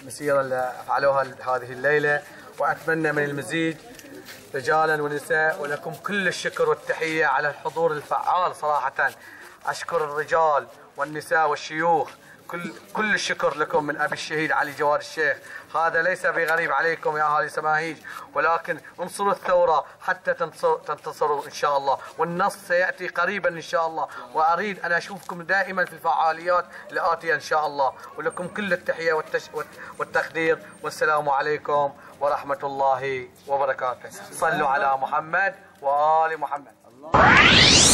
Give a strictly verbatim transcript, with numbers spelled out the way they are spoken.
المسيرة اللي فعلوها هذه الليلة، وأتمنى من المزيد رجالا ونساء، ولكم كل الشكر والتحية على الحضور الفعال. صراحة أشكر الرجال والنساء والشيوخ، كل كل الشكر لكم من أبي الشهيد علي جواد الشيخ. هذا ليس بغريب عليكم يا أهالي سماهيج، ولكن انصروا الثورة حتى تنتصروا إن شاء الله، والنصر سيأتي قريبا إن شاء الله، وأريد أن أشوفكم دائما في الفعاليات الآتية إن شاء الله. ولكم كل التحية والتش... والتقدير، والسلام عليكم ورحمة الله وبركاته. صلوا على محمد وآل محمد. الله